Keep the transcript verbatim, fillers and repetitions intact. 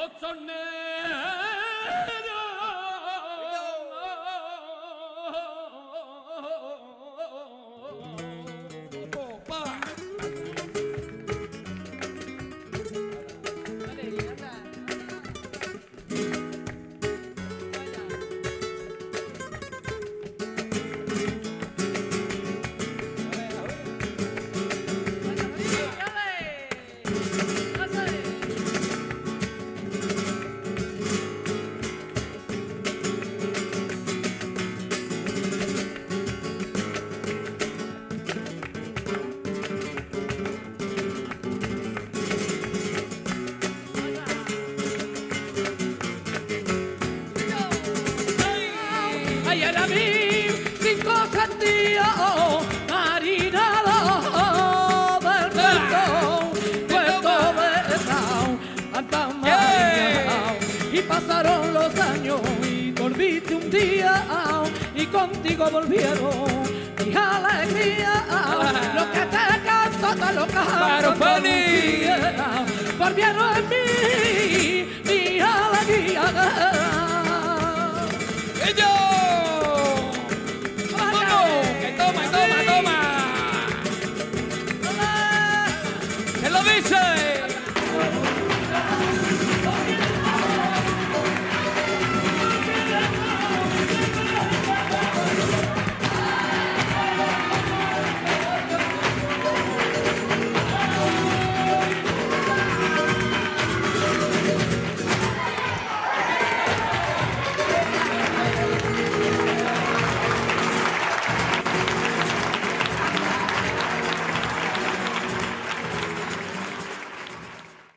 Pasaron los años y volviste un día y contigo volvieron mi alegría. Lo que te canto te lo canto feliz. Volvieron en mí mi alegría. ¡Ellos!